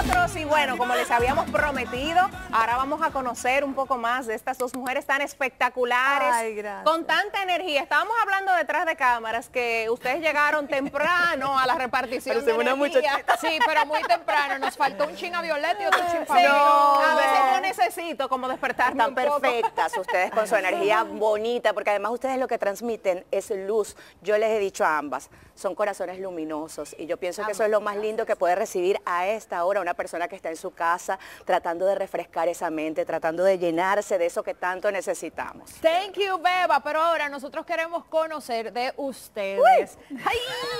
nosotros y bueno, como les habíamos prometido, ahora vamos a conocer un poco más de estas dos mujeres tan espectaculares, con tanta energía. Estábamos hablando detrás de cámaras que ustedes llegaron temprano a la repartición de energía. Sí, pero muy temprano, nos faltó un chin a Violeta y otro chin para Sí, mí. a veces yo necesito como despertarme Están un poco. perfectas ustedes con su energía bonita, porque además ustedes lo que transmiten es luz. Yo les he dicho a ambas, son corazones luminosos y yo pienso que eso es lo más lindo que puede recibir a esta hora una persona que está en su casa tratando de refrescar esa mente, tratando de llenarse de eso que tanto necesitamos. Thank you, Beba, pero ahora nosotros queremos conocer de ustedes. ¡Ay!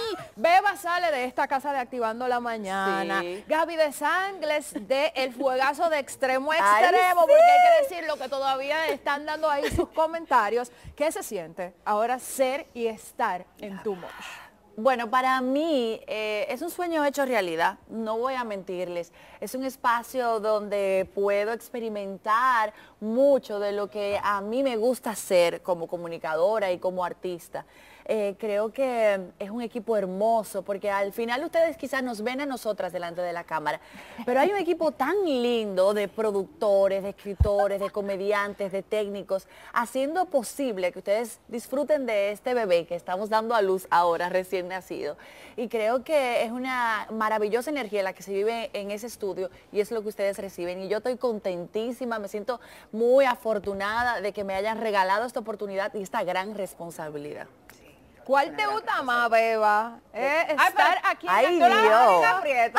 Beba sale de esta casa de Activando la Mañana. Sí. Gaby de Sangles de El Fuegazo de Extremo a Ay, Extremo, sí. porque hay que decir lo que todavía están dando ahí sus comentarios. ¿Qué se siente ahora ser y estar en Too Much? Bueno, para mí es un sueño hecho realidad, no voy a mentirles. Es un espacio donde puedo experimentar mucho de lo que a mí me gusta hacer como comunicadora y como artista. Creo que es un equipo hermoso, porque al final ustedes quizás nos ven a nosotras delante de la cámara, pero hay un equipo tan lindo de productores, de escritores, de comediantes, de técnicos, haciendo posible que ustedes disfruten de este bebé que estamos dando a luz ahora, recién nacido. Y creo que es una maravillosa energía la que se vive en ese estudio y es lo que ustedes reciben. Y yo estoy contentísima, me siento muy afortunada de que me hayan regalado esta oportunidad y esta gran responsabilidad. ¿Cuál te gusta más, Beba? ¿Estar aquí Ay, en Dios. Aprieto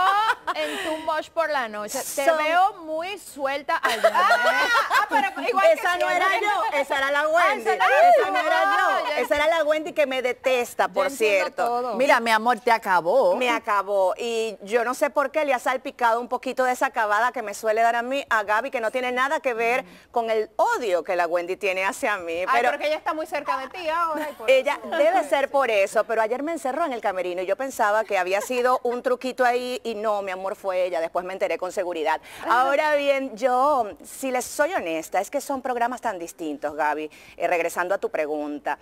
o en Too Much por la noche? Te Son- veo muy suelta allá. Pero igual que Esa no siempre. era yo, esa era la Wendy. esa era Esa tú. no era Ah, yo, ya esa era la Wendy que me detesta, por entiendo cierto. todo. Mira, mi amor, te acabó. Me acabó y yo no sé por qué le ha salpicado un poquito de esa acabada que me suele dar a mí, a Gaby, que no tiene nada que ver con el odio que la Wendy tiene hacia mí. Ay, pero que ella está muy cerca de ti ahora. Y por Ella debe ser por eso, pero ayer me encerró en el camerino y yo pensaba que había sido un truquito ahí y no, mi amor, fue ella, después me enteré con seguridad. Ahora bien, yo, si les soy honesta, es que son programas tan distintos, Gaby, regresando a tu pregunta.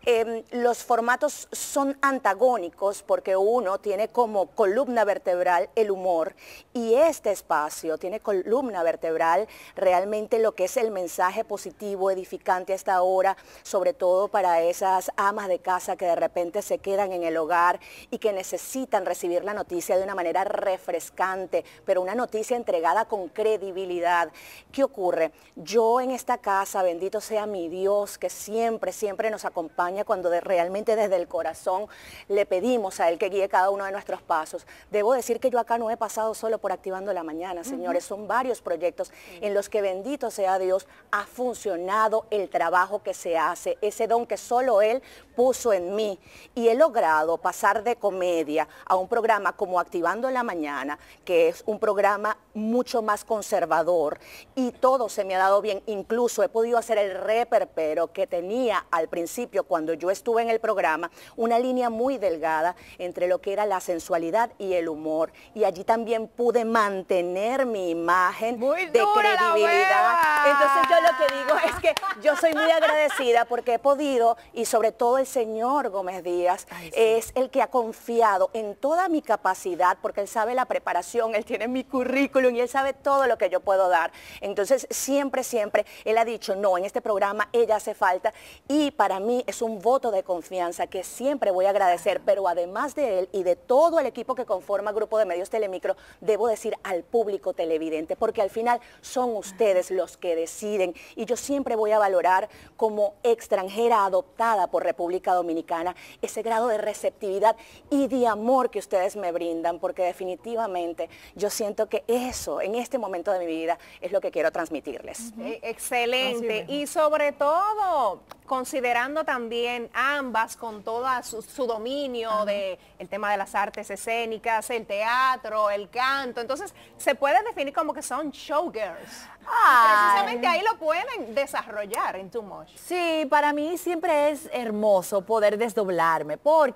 Los formatos son antagónicos porque uno tiene como columna vertebral el humor y este espacio tiene columna vertebral realmente lo que es el mensaje positivo, edificante a esta hora, sobre todo para esas amas de casa que de repente se quedan en el hogar y que necesitan recibir la noticia de una manera refrescante, pero una noticia entregada con credibilidad. ¿Qué ocurre? Yo en esta casa, bendito sea mi Dios, que siempre, siempre nos acompaña cuando realmente desde el corazón le pedimos a Él que guíe cada uno de nuestros pasos. Debo decir que yo acá no he pasado solo por Activando la Mañana, señores, son varios proyectos en los que, bendito sea Dios, ha funcionado el trabajo que se hace, ese don que solo Él puso en mí. Y he logrado pasar de comedia a un programa como Activando la Mañana, que es un programa mucho más conservador y todo se me ha dado bien. Incluso he podido hacer el reperpero que tenía al principio cuando yo estuve en el programa, una línea muy delgada entre lo que era la sensualidad y el humor. Y allí también pude mantener mi imagen Muy de dura la credibilidad. Beba. Entonces yo lo que digo es que yo soy muy agradecida porque he podido, y sobre todo el señor Gómez Díaz, es el que ha confiado en toda mi capacidad, porque él sabe la preparación, él tiene mi currículum y él sabe todo lo que yo puedo dar. Entonces siempre, siempre él ha dicho, no, en este programa ella hace falta y para mí es un voto de confianza que siempre voy a agradecer, pero además de él y de todo el equipo que conforma Grupo de Medios Telemicro, debo decir al público televidente, porque al final son ustedes los que deciden y yo siempre voy a valorar como extranjera adoptada por República Dominicana ese grado de receptividad y de amor que ustedes me brindan, porque definitivamente yo siento que eso en este momento de mi vida es lo que quiero transmitirles. Excelente. Y sobre todo, considerando también ambas con todo su dominio de el tema de las artes escénicas, el teatro, el canto. Entonces, se puede definir como que son showgirls. Precisamente ahí lo pueden desarrollar en Too Much. Sí, para mí siempre es hermoso poder desdoblarme, porque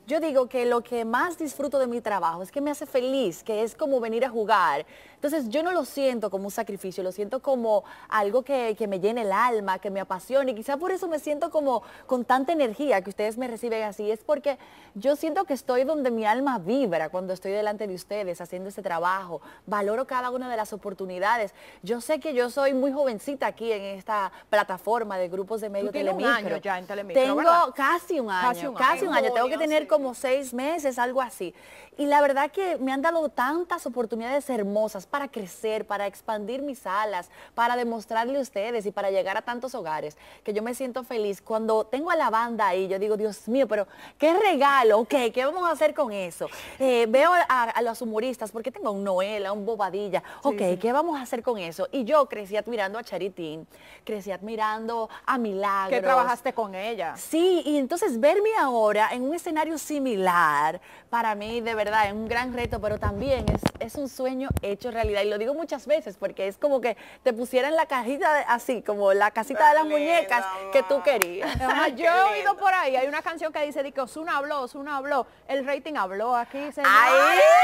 yo digo que lo que más disfruto de mi trabajo es que me hace feliz, que es como venir a jugar. Entonces yo no lo siento como un sacrificio, lo siento como algo que me llena el alma, que me apasiona, y quizá por eso me siento como con tanta energía que ustedes me reciben así. Es porque yo siento que estoy donde mi alma vibra cuando estoy delante de ustedes haciendo este trabajo. Valoro cada una de las oportunidades. Yo sé que yo soy muy jovencita aquí en esta plataforma de grupos de medio Telemicro. Un año ya en Telemicro, Tengo ¿verdad? casi un año. Tengo que tener como 6 meses, algo así. Y la verdad que me han dado tantas oportunidades hermosas para crecer, para expandir mis alas, para demostrarle a ustedes y para llegar a tantos hogares, que yo me siento feliz. Cuando tengo a la banda ahí, yo digo, Dios mío, pero qué regalo, ok, ¿qué vamos a hacer con eso? Veo a los humoristas, porque tengo a un Noel, a un Bobadilla, ok, sí. ¿Qué vamos a hacer con eso? Y yo crecí admirando a Charitín, crecí admirando a Milagros. ¿Qué trabajaste con ella? Sí, y entonces verme ahora en un escenario similar, para mí de verdad es un gran reto, pero también es un sueño hecho realidad. Y lo digo muchas veces porque es como que te pusieran la cajita así, como la casita de las muñecas que tú querías. Yo he oído por ahí, hay una canción que dice que Ozuna habló, el rating habló aquí, señor. ¡Ay!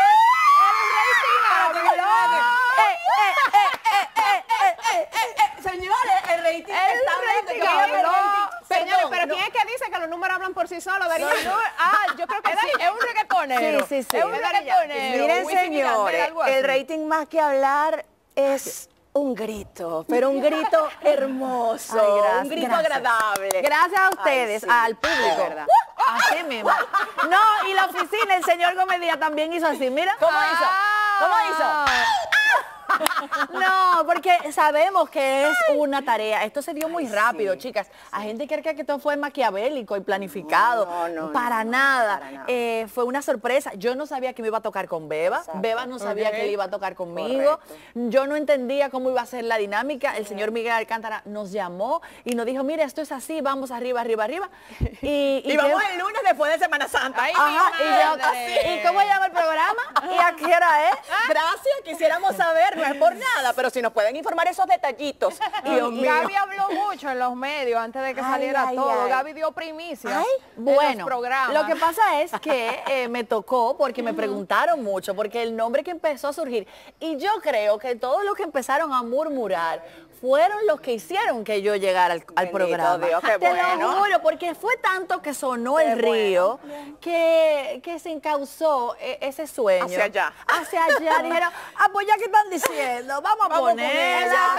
¡El rating habló! Señores, el rating habló. Señores, pero ¿quién es que dice que los números hablan por sí solos? Yo creo que sí, es un reggaetonero. Sí. Es un reggaetonero. Miren, señores, el rating más que hablar es un grito, pero un grito hermoso, ay, un grito agradable. Gracias a ustedes, sí, al público. verdad. Así mismo. No, y la oficina, el señor Gómez Díaz también hizo así. Mira. ¿Cómo hizo? ¿Cómo hizo? No, porque sabemos que es una tarea. Esto se dio muy rápido, sí. Chicas. A gente que cree que esto fue maquiavélico y planificado. No, para nada. Para nada. Fue una sorpresa. Yo no sabía que me iba a tocar con Beba. Exacto. Beba no sabía que él iba a tocar conmigo. Correcto. Yo no entendía cómo iba a ser la dinámica. El señor Miguel Alcántara nos llamó y nos dijo, mire, esto es así, vamos arriba. Y vamos el lunes después de Semana Santa. Ay, ¿Y cómo llama el programa? ¿Y a qué hora es? Gracias, quisiéramos saber, no es por nada, pero si nos pueden informar esos detallitos. Dios mío. Gaby habló mucho en los medios antes de que saliera todo. Gaby dio primicia en los programas. Lo que pasa es que me tocó porque me preguntaron mucho, porque el nombre que empezó a surgir, y yo creo que todos los que empezaron a murmurar fueron los que hicieron que yo llegara al programa. Dios, qué Te bueno. lo juro, porque fue tanto que sonó el río que se encauzó ese sueño. Hacia allá. Hacia allá. Dijeron, pues ya que están diciendo, vamos a ponerla.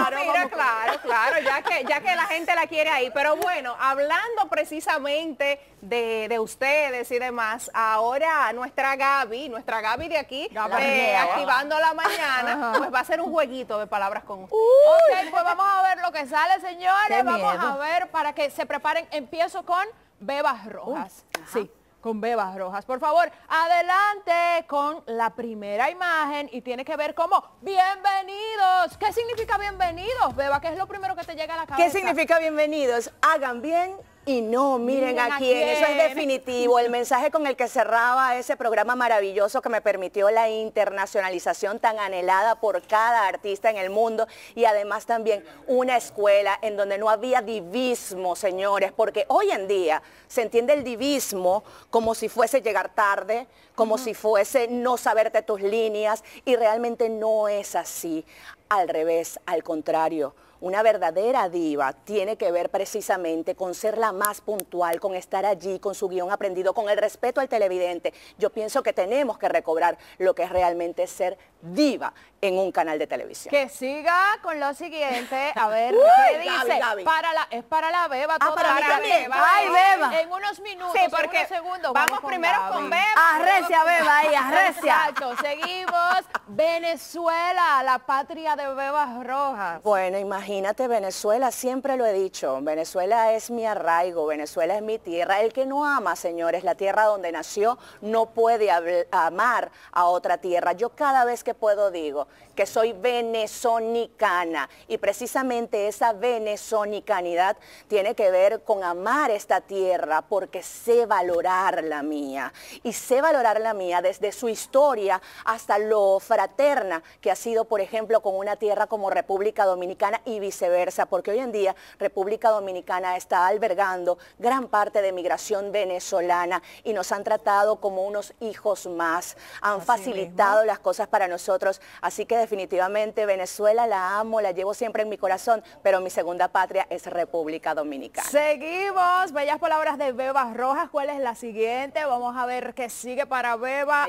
Claro, ya que la gente la quiere ahí. Pero bueno, hablando precisamente de ustedes y demás, ahora nuestra Gaby de aquí, activando la mañana, pues va a hacer un jueguito de palabras con usted. Ok, pues vamos a ver lo que sale, señores. Vamos a ver para que se preparen. Empiezo con Bebas Rojas. Sí, con Bebas Rojas. Por favor, adelante con la primera imagen y tiene que ver como bienvenidos. ¿Qué significa bienvenidos, Beba? ¿Qué es lo primero que te llega a la cabeza? ¿Qué significa bienvenidos? Hagan bien y no miren a quién. Eso es definitivo. El mensaje con el que cerraba ese programa maravilloso que me permitió la internacionalización tan anhelada por cada artista en el mundo, y además también una escuela en donde no había divismo, señores, porque hoy en día se entiende el divismo como si fuese llegar tarde, como si fuese no saberte tus líneas, y realmente no es así. Al revés, al contrario. Una verdadera diva tiene que ver precisamente con ser la más puntual, con estar allí, con su guión aprendido, con el respeto al televidente. Yo pienso que tenemos que recobrar lo que es realmente ser diva en un canal de televisión. Que siga con lo siguiente. A ver, ¿qué dice? Gaby. Es para la Beba. Todo para mí también. Beba. Ay, Beba. En unos minutos, Sí, porque en unos segundos. vamos primero Gaby. con Beba. Arrecia, Beba, ahí, arrecia. Exacto, seguimos. Venezuela, la patria de Bebas Rojas. Bueno, imagínate, Venezuela, siempre lo he dicho, Venezuela es mi arraigo, Venezuela es mi tierra. El que no ama, señores, la tierra donde nació, no puede amar a otra tierra. Yo cada vez que puedo digo que soy venezonicana, y precisamente esa venezonicanidad tiene que ver con amar esta tierra, porque sé valorar la mía, y sé valorar la mía desde su historia hasta lo fraterna que ha sido, por ejemplo, con una tierra como República Dominicana y viceversa, porque hoy en día República Dominicana está albergando gran parte de migración venezolana y nos han tratado como unos hijos más, han facilitado las cosas para nosotros, así que definitivamente Venezuela la amo, la llevo siempre en mi corazón, pero mi segunda patria es República Dominicana. Seguimos, bellas palabras de Beba Rojas. ¿Cuál es la siguiente? Vamos a ver qué sigue para Beba.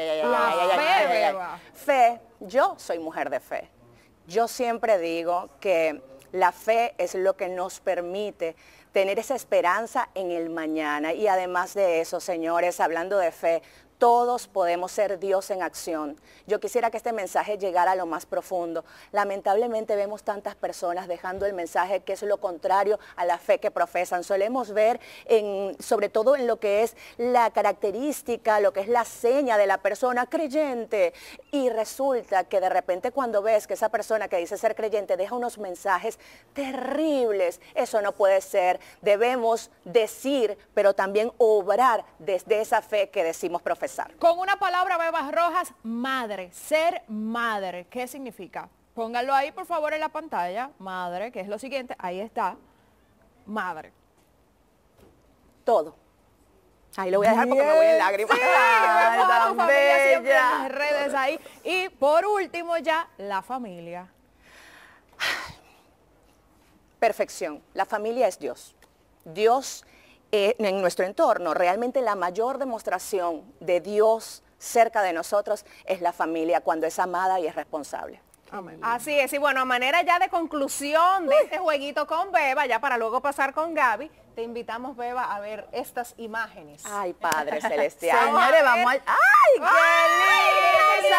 Fe, yo soy mujer de fe. Yo siempre digo que la fe es lo que nos permite tener esa esperanza en el mañana. Y además de eso, señores, hablando de fe, todos podemos ser Dios en acción. Yo quisiera que este mensaje llegara a lo más profundo. Lamentablemente vemos tantas personas dejando el mensaje que es lo contrario a la fe que profesan. Solemos ver, sobre todo en lo que es la característica, lo que es la seña de la persona creyente. Y resulta que de repente cuando ves que esa persona que dice ser creyente deja unos mensajes terribles, eso no puede ser. Debemos decir, pero también obrar desde esa fe que decimos profesar. Con una palabra, Beba Rojas, madre, ser madre. ¿Qué significa? Pónganlo ahí, por favor, en la pantalla. Madre, que es lo siguiente. Ahí está. Madre. Todo. Ahí lo voy a dejar porque me voy en lágrimas. Sí, vemos a tu familia siempre en las redes ahí. Y por último ya, la familia. Perfección. La familia es Dios. Dios en nuestro entorno, realmente la mayor demostración de Dios cerca de nosotros es la familia cuando es amada y es responsable. Amén. Así es, y bueno, a manera ya de conclusión de este jueguito con Beba, ya para luego pasar con Gaby, te invitamos, Beba, a ver estas imágenes. Ay, Padre Celestial. Señores, vamos al... ¡Ay, qué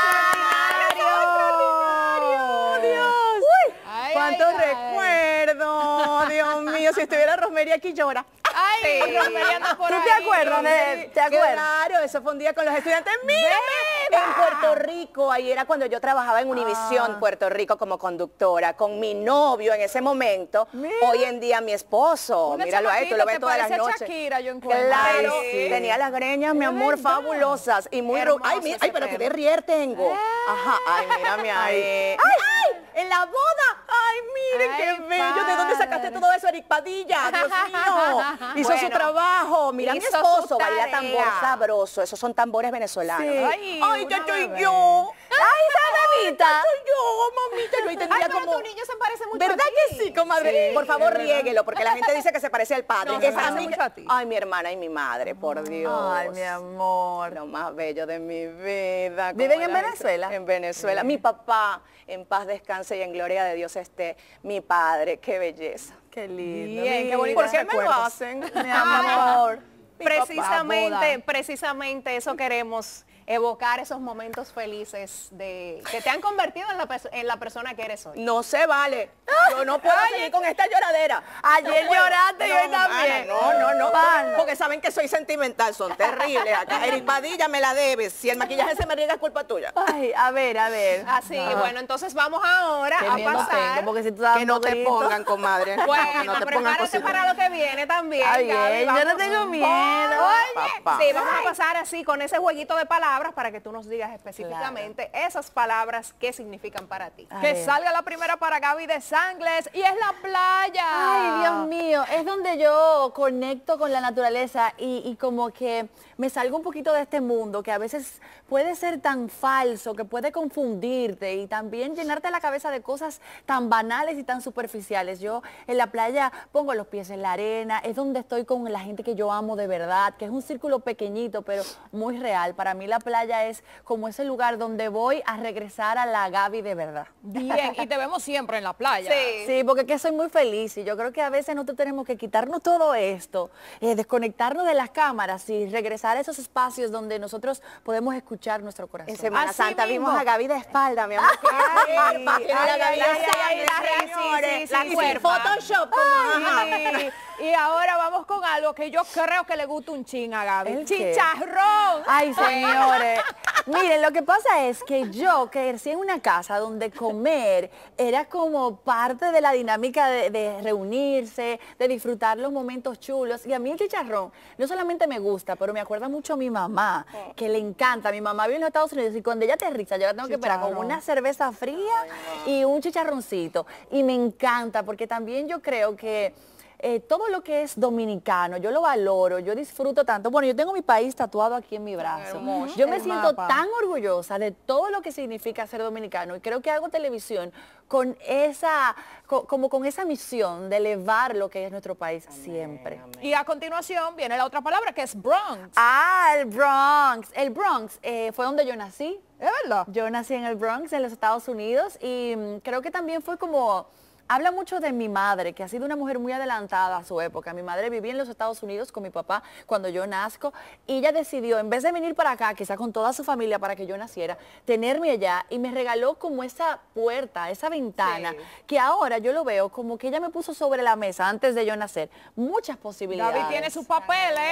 lindo! ¡Dios! ¡Uy! ¡Cuántos recuerdos! Dios mío, si estuviera Rosemary aquí llora. ¡Ay, sí. Rosemary por ¿Tú ahí! te acuerdas de...? ¿Te acuerdas? Claro, eso fue un día con los estudiantes. ¡Mírame! En Puerto Rico, ahí era cuando yo trabajaba en Univisión, Puerto Rico, como conductora, con mi novio en ese momento. Mira. Hoy en día mi esposo. Una míralo ahí, tú lo ves todas las noches. Shakira, yo encuentro. Claro, sí. Tenía las greñas, mi amor, fabulosas y muy ay, mira, ay, pero qué de rier tengo. Ajá, ay, mírame ahí. ¡Ay! ¡Ay! En la boda. Ay, miren qué bello. ¿De dónde sacaste todo eso, Eric Padilla? Dios mío. Hizo su trabajo. Mira, mi esposo baila tambor sabroso. Esos son tambores venezolanos. Sí. Ay, ya soy yo. Ay, esa bebita. Soy yo, mamita. Yo ahí tendría Ay, pero como... tu niño se parece mucho ¿Verdad a ti? que sí, comadre? Sí, por favor, riéguelo, porque la gente dice que se parece al padre. No, se parece mucho a ti. Ay, mi hermana y mi madre, por Dios. Ay, mi amor. Lo más bello de mi vida. ¿Viven en Venezuela? En Venezuela. Mi papá, en paz descanse y en gloria de Dios esté. Mi padre, qué belleza. Qué lindo. Bien, qué bonito. ¿Por qué me lo hacen? Mi amor. Precisamente eso queremos, evocar esos momentos felices que te han convertido en la persona que eres hoy. No se vale. Yo no puedo seguir con esta lloradera. Ayer lloraste y hoy también. No. Porque saben que soy sentimental, son terribles. Acá Eric Padilla me la debes. Si el maquillaje se me riega es culpa tuya. Ay, a ver. Así, bueno, entonces vamos ahora Qué a miedo pasar. tengo, porque si tú das Que no te grito. pongan, comadre. Bueno, no te pongan prepárate cositas. para lo que viene también. Está bien, Gaby, yo no vamos. tengo miedo. Oye, Papá. sí, vamos a pasar así con ese jueguito de palabras para que tú nos digas específicamente esas palabras que significan para ti. A Que ver. salga la primera para Gaby de Sangles y es la playa. Ay, Dios mío, es donde yo conecto con la naturaleza y como que me salgo un poquito de este mundo que a veces puede ser tan falso, que puede confundirte y también llenarte la cabeza de cosas tan banales y tan superficiales. Yo en la playa pongo los pies en la arena, es donde estoy con la gente que yo amo de verdad, que es un círculo pequeñito pero muy real. Para mí la playa es como ese lugar donde voy a regresar a la Gaby de verdad. Bien, y te vemos siempre en la playa. Sí, porque que soy muy feliz y yo creo que a veces nosotros tenemos que quitarnos todo esto, desconectarnos de las cámaras y regresar a esos espacios donde nosotros podemos escuchar nuestro corazón. En Semana Así Santa mismo. vimos a Gaby de espalda, mi amor. Tiene la Gaby sí, la cuerpa. Photoshop. Ay, y ahora vamos con algo que yo creo que le gusta un chin a Gaby. ¿El qué? Chicharrón. Ay, señores, Miren, lo que pasa es que yo crecí en una casa donde comer era como parte de la dinámica de reunirse, de disfrutar los momentos chulos. Y a mí el chicharrón no solamente me gusta, pero me acuerda mucho a mi mamá, que le encanta. Mi mamá vive en los Estados Unidos y cuando ella aterriza, yo la tengo que esperar con una cerveza fría y un chicharroncito. Y me encanta porque también yo creo que todo lo que es dominicano, yo lo valoro, yo disfruto tanto. Bueno, yo tengo mi país tatuado aquí en mi brazo. Yo me siento tan orgullosa de todo lo que significa ser dominicano y creo que hago televisión con esa, como con esa misión de elevar lo que es nuestro país siempre. Y a continuación viene la otra palabra que es Bronx. Ah, el Bronx. El Bronx fue donde yo nací. ¿Es verdad? Yo nací en el Bronx, en los Estados Unidos, y creo que también fue como... Habla mucho de mi madre, que ha sido una mujer muy adelantada a su época. Mi madre vivía en los Estados Unidos con mi papá cuando yo nazco y ella decidió, en vez de venir para acá, quizá con toda su familia para que yo naciera, tenerme allá y me regaló como esa puerta, esa ventana, que ahora yo lo veo como que ella me puso sobre la mesa antes de yo nacer. Muchas posibilidades. David tiene sus papeles.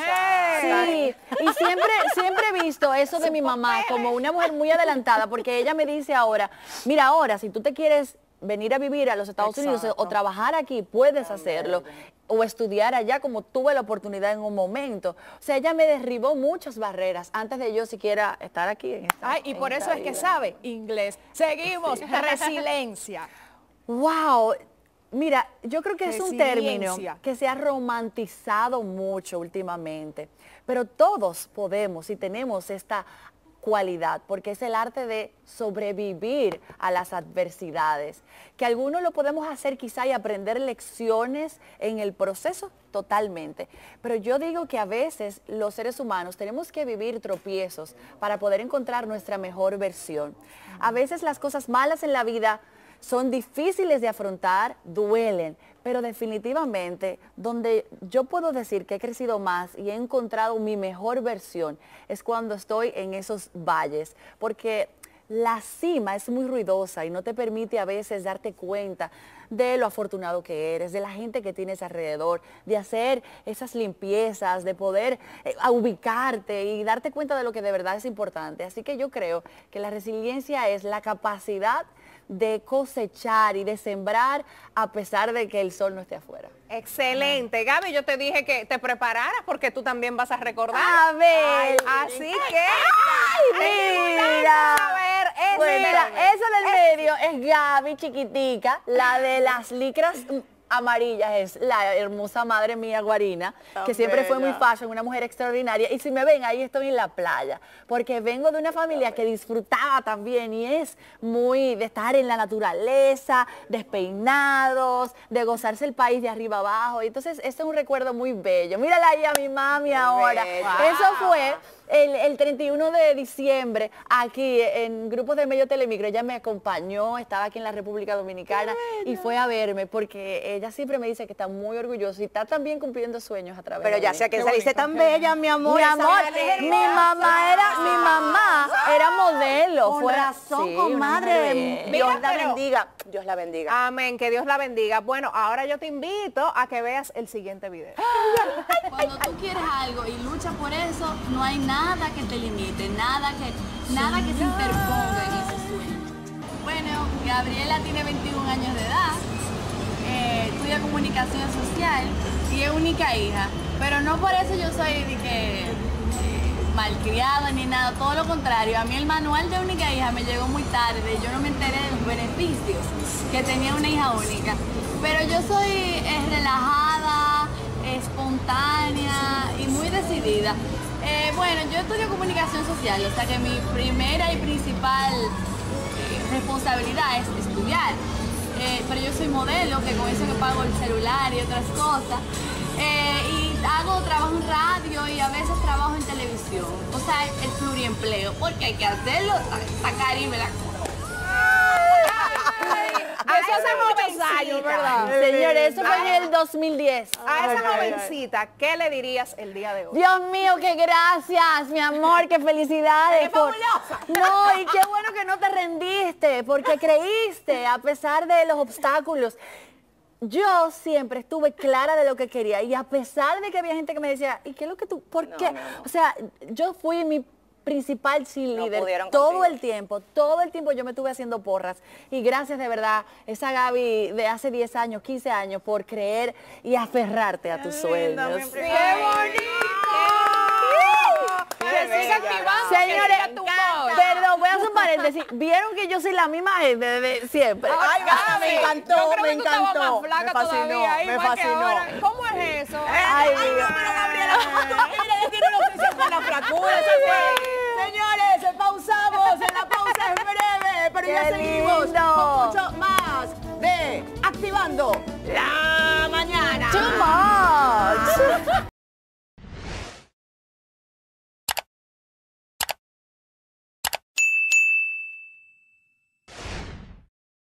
Sí, y siempre he visto eso de mi mamá como una mujer muy adelantada, porque ella me dice ahora, mira, ahora si tú te quieres venir a vivir a los Estados Unidos o trabajar aquí, puedes hacerlo, o estudiar allá como tuve la oportunidad en un momento. O sea, ella me derribó muchas barreras antes de yo siquiera estar aquí. Y por eso es que sabe inglés. Seguimos, resiliencia. Wow. Mira, yo creo que es un término que se ha romantizado mucho últimamente, pero todos podemos y tenemos esta cualidad, porque es el arte de sobrevivir a las adversidades, que algunos lo podemos hacer quizá y aprender lecciones en el proceso totalmente, pero yo digo que a veces los seres humanos tenemos que vivir tropiezos para poder encontrar nuestra mejor versión. A veces las cosas malas en la vida son difíciles de afrontar, duelen, pero definitivamente donde yo puedo decir que he crecido más y he encontrado mi mejor versión es cuando estoy en esos valles, porque la cima es muy ruidosa y no te permite a veces darte cuenta de lo afortunado que eres, de la gente que tienes alrededor, de hacer esas limpiezas, de poder ubicarte y darte cuenta de lo que de verdad es importante. Así que yo creo que la resiliencia es la capacidad de cosechar y de sembrar a pesar de que el sol no esté afuera. Excelente. Gaby, yo te dije que te prepararas porque tú también vas a recordar. A ver. Así que... ¡Ay, mira! Pues mira, eso del medio es Gaby chiquitica, la de las licras amarillas es la hermosa madre mía Guarina, que siempre fue muy fashion, una mujer extraordinaria. Y si me ven, ahí estoy en la playa, porque vengo de una familia que disfrutaba también y es muy de estar en la naturaleza, despeinados, de gozarse el país de arriba abajo. Y entonces, este es un recuerdo muy bello. Mírala ahí a mi mami ahora. Eso fue el 31 de diciembre, aquí en Grupos de Medio Telemicro. Ella me acompañó, estaba aquí en la República Dominicana y fue a verme porque ella siempre me dice que está muy orgullosa y está también cumpliendo sueños a través de Pero ya sé que saliste tan bella, mi amor. Mi amor, mi mamá era modelo. Con razón, comadre. Dios la bendiga. Dios la bendiga. Amén, que Dios la bendiga. Bueno, ahora yo te invito a que veas el siguiente video. Cuando tú quieres algo y luchas por eso, no hay nada que te limite, nada que se interponga en ese sueño. Bueno, Gabriela tiene 21 años de edad, estudia comunicación social y es única hija, pero no por eso yo soy de que malcriada ni nada, todo lo contrario. A mí el manual de única hija me llegó muy tarde, yo no me enteré de los beneficios que tenía una hija única, pero yo soy relajada, espontánea y muy decidida. Bueno, yo estudio comunicación social, o sea que mi primera y principal responsabilidad es estudiar. Pero yo soy modelo, que con eso que pago el celular y otras cosas. Y trabajo en radio y a veces trabajo en televisión. O sea, el pluriempleo, porque hay que hacerlo, sacar y me la cosa. Eso hace muchos años, ¿verdad? Señores, eso fue en el 2010. A esa jovencita, ¿qué le dirías el día de hoy? Dios mío, qué gracias, mi amor, qué felicidades. No, y qué bueno que no te rendiste, porque creíste a pesar de los obstáculos. Yo siempre estuve clara de lo que quería y a pesar de que había gente que me decía, ¿y qué es lo que tú, por qué? O sea, yo fui mi principal cheerleader pudieron todo contigo. todo el tiempo yo me estuve haciendo porras y gracias de verdad esa Gaby de hace 10 años, 15 años por creer y aferrarte a tus sueños. ¡Qué bonito! Que siga activando, Señores, que siga tu voz. perdón, voy a hacer un paréntesis. ¿Vieron que yo soy la misma gente de siempre? Ay, Gaby, me encantó, Yo creo me que tú estabas encantó. más flaca Me fascinó, todavía, me igual que fascinó. ahora. ¿Cómo es eso? Ay, Ay, no, pero Gabriela, mira, ella tiene una obsesión con la fractura. Eso fue. Señores, pausamos. En la pausa es breve, pero ya ¡Qué seguimos lindo! con mucho más de Activando la Mañana. Too much.